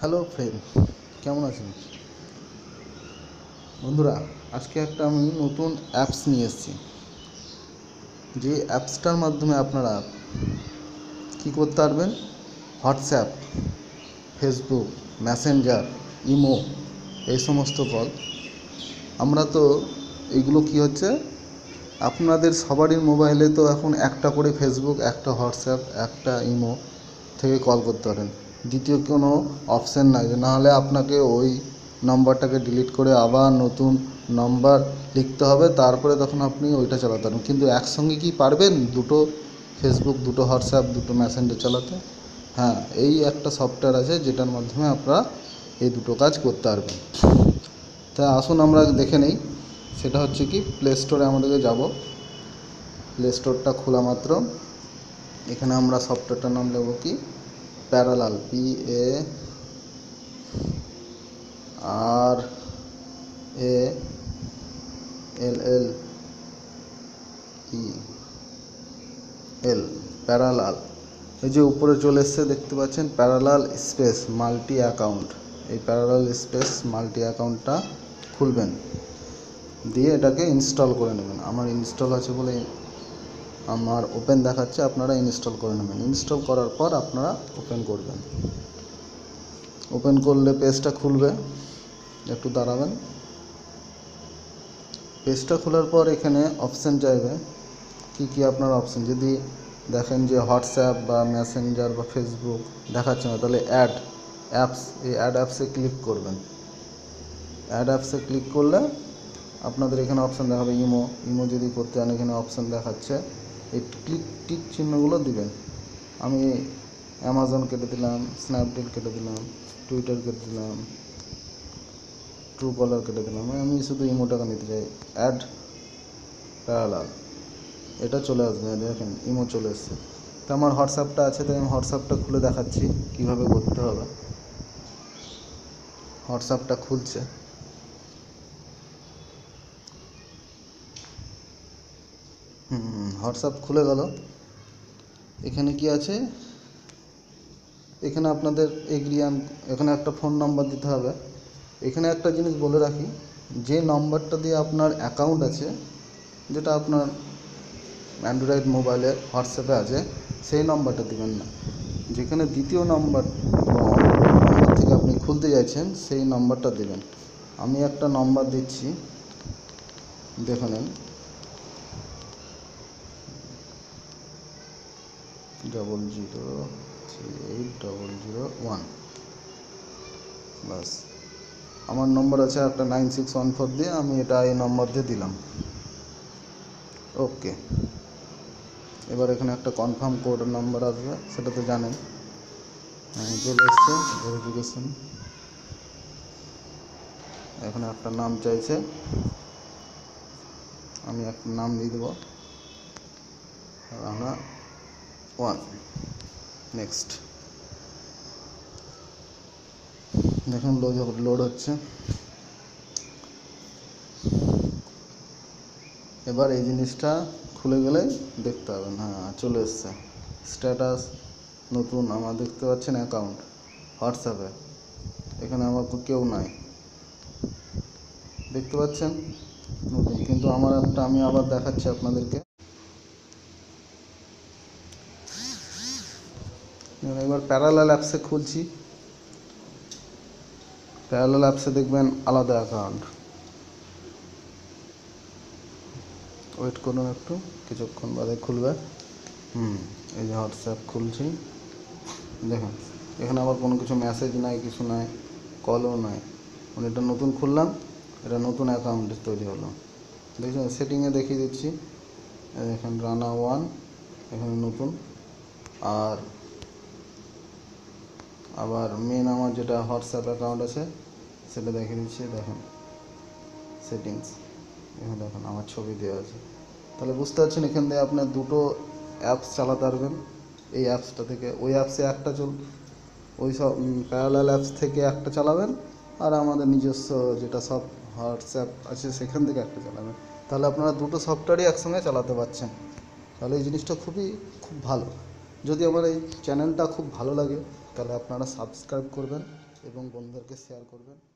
Hello friend, কেমন আছেন বন্ধুরা? আজকে একটা আমি নতুন অ্যাপস নিয়ে এসেছি। যে অ্যাপসটার মাধ্যমে আপনারা কি করতে পারবেন, হোয়াটসঅ্যাপ, ফেসবুক, মেসেঞ্জার, ইমো, এই সমস্ত কল। আমরা তো এইগুলো কি হচ্ছে, আপনাদের সবারই মোবাইলে তো এখন একটা করে ফেসবুক, একটা হোয়াটসঅ্যাপ, একটা ইমো থেকে কল করতে পারেন। দ্বিতীয় কোনো অপশান নাই, না হলে আপনাকে ওই নম্বরটাকে ডিলিট করে আবার নতুন নম্বর লিখতে হবে, তারপরে তখন আপনি ওইটা চালাতে পারবেন। কিন্তু একসঙ্গে কি পারবেন দুটো ফেসবুক, দুটো হোয়াটসঅ্যাপ, দুটো মেসেঞ্জার চালাতে? হ্যাঁ, এই একটা সফটওয়্যার আছে যেটার মাধ্যমে আপনারা এই দুটো কাজ করতে পারবেন। তা আসুন আমরা দেখে নেই। সেটা হচ্ছে কি, প্লে স্টোরে আমাদেরকে যাব। প্লে স্টোরটা খোলা মাত্র এখানে আমরা সফটওয়্যারটার নাম নেব কি, প্যারালাল, PARALLEL, প্যারালাল। এই যে উপরে চলে এসছে দেখতে পাচ্ছেন, প্যারালাল স্পেস মাল্টি অ্যাকাউন্ট। এই প্যারালাল স্পেস মাল্টি অ্যাকাউন্টটা খুলবেন, দিয়ে এটাকে ইনস্টল করে নেবেন। আমার ইনস্টল আছে বলে আমার ওপেন দেখাচ্ছে, আপনারা ইনস্টল করে নেবেন। ইনস্টল করার পর আপনারা ওপেন করবেন। ওপেন করলে পেজটা খুলবে, একটু দাঁড়াবেন। পেজটা খোলার পর এখানে অপশান চাইবে, কি আপনার অপশান যদি দেখেন যে হোয়াটসঅ্যাপ বা মেসেঞ্জার বা ফেসবুক দেখাচ্ছে না, তাহলে অ্যাড অ্যাপস, এই অ্যাড অ্যাপসে ক্লিক করবেন। অ্যাড অ্যাপসে ক্লিক করলে আপনাদের এখানে অপশান দেখাবে ইমো যদি করতে চান, এখানে অপশান দেখাচ্ছে। এই টিক চিহ্নগুলো দিবেন। আমি অ্যামাজন কেটে দিলাম, স্ন্যাপডিল কেটে দিলাম, টুইটার কেটে দিলাম, ট্রু কলার কেটে দিলাম। আমি শুধু ইমোটাকে নিতে চাই। অ্যাড প্যারালাল, এটা চলে আসবে। দেখেন ইমো চলে এসছে। তো আমার হোয়াটসঅ্যাপটা আছে, তাই আমি হোয়াটসঅ্যাপটা খুলে দেখাচ্ছি কীভাবে করতে হবে। হোয়াটসঅ্যাপটা খুলছে। হোয়াটসঅ্যাপ খুলে গেল। এখানে কি আছে, এখানে আপনাদের এখানে একটা ফোন নাম্বার দিতে হবে। এখানে একটা জিনিস বলে রাখি, যে নম্বরটা দিয়ে আপনার অ্যাকাউন্ট আছে, যেটা আপনার অ্যান্ড্রয়েড মোবাইলে হোয়াটসঅ্যাপে আছে, সেই নম্বরটা দেবেন না। যেখানে দ্বিতীয় নম্বর থেকে আপনি খুলতে চাইছেন, সেই নম্বরটা দেবেন। আমি একটা নম্বর দিচ্ছি, দেখে নেন। 003801। বাস, আমার নম্বর আছে একটা 9614 দিয়ে, আমি এটা এই নম্বর দিয়ে দিলাম। ওকে। এবার এখানে একটা কনফার্ম কোড নাম্বার আসবে, সেটা তো জানেন। চলে এসছে ভেরিফিকেশন। এখানে একটা নাম চাইছে, আমি একটা নাম দিয়ে দেবো, রানা 1। নেক্সট। দেখুন লোড হচ্ছে। এবার এই জিনিসটা খুলে গেলে দেখতে পাবেন, হ্যাঁ চলে এসছে স্ট্যাটাস নতুন। আমার দেখতে পাচ্ছেন অ্যাকাউন্ট হোয়াটসঅ্যাপে, এখানে আমার কেউ নাই, দেখতে পাচ্ছেন নতুন। কিন্তু আমার একটা, আমি আবার দেখাচ্ছি আপনাদেরকে। এবার প্যারালাল অ্যাপসে খুলছি। প্যারালাল অ্যাপসে দেখবেন আলাদা অ্যাকাউন্ট। ওয়েট করুন একটু, কিছুক্ষণ বাদে খুলবে। এই যে হোয়াটসঅ্যাপ খুলছি, দেখুন এখানে আবার কোনো কিছু মেসেজ নাই, কিছু নাই, কলও নাই। মানে এটা নতুন খুললাম, এটা নতুন অ্যাকাউন্ট তৈরি হলো। দেখুন সেটিংয়ে দেখিয়ে দিচ্ছি, দেখেন রানা 1 এখানে নতুন। আর আবার মেন আমার যেটা হোয়াটসঅ্যাপ অ্যাকাউন্ট আছে সেটা দেখিয়ে দিচ্ছি। দেখেন সেটিংস, এখানে দেখুন আমার ছবি দেওয়া আছে। তাহলে বুঝতে পারছেন, এখান থেকে আপনার দুটো অ্যাপস চালাতে পারবেন। এই অ্যাপসটা থেকে ওই অ্যাপসে একটা ওই সব প্যারালাল অ্যাপস থেকে একটা চালাবেন, আর আমাদের নিজস্ব যেটা সব হোয়াটসঅ্যাপ আছে সেখান থেকে একটা চালাবেন। তাহলে আপনারা দুটো সফটওয়্যারই একসঙ্গে চালাতে পারছেন। তাহলে এই জিনিসটা খুব ভালো। যদি আমার এই চ্যানেলটা খুব ভালো লাগে, তাহলে আপনারা সাবস্ক্রাইব করবেন এবং বন্ধুদেরকে শেয়ার করবেন।